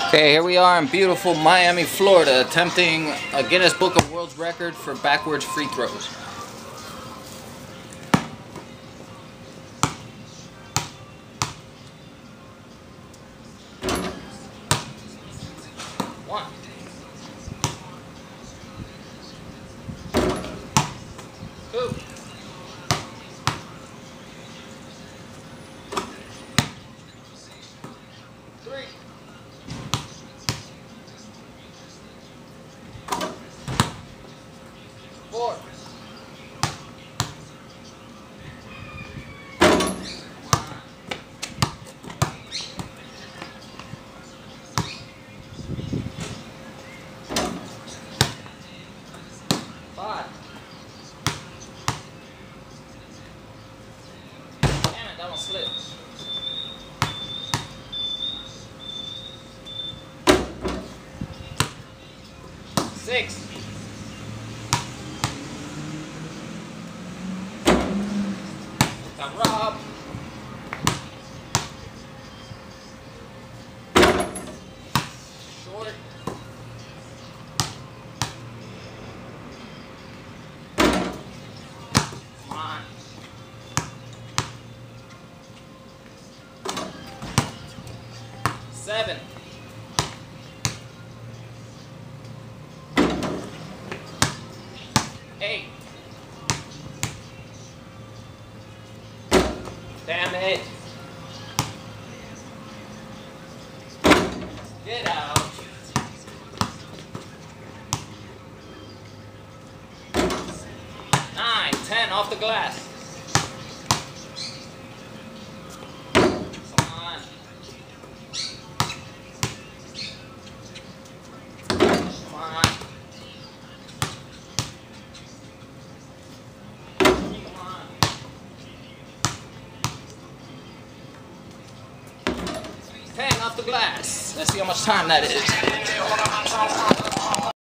Okay, here we are in beautiful Miami, Florida, attempting a Guinness Book of World Record for backwards free throws. One. Two. Three. 4. Five. Damn it, that one slipped. 6. Time, Rob. Short. Come on. 7. 8. Damn it. Get out. 9, 10 off the glass. Come on. Come on. Come on. 10 off the glass. Let's see how much time that is.